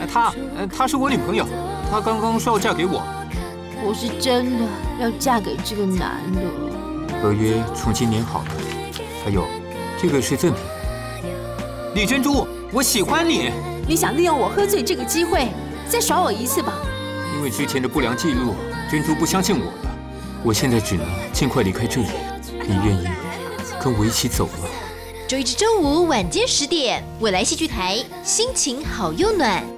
她是我女朋友，她刚刚说要嫁给我。 我是真的要嫁给这个男的。 合约从今年好了，还有，这个是赠品。李珍珠，我喜欢你。 你想利用我喝醉这个机会，再耍我一次吧？ 因为之前的不良记录，珍珠不相信我了。我现在只能尽快离开这里。你愿意跟我一起走吗？ 周一至周五晚间10点，未来戏剧台，心情好又暖。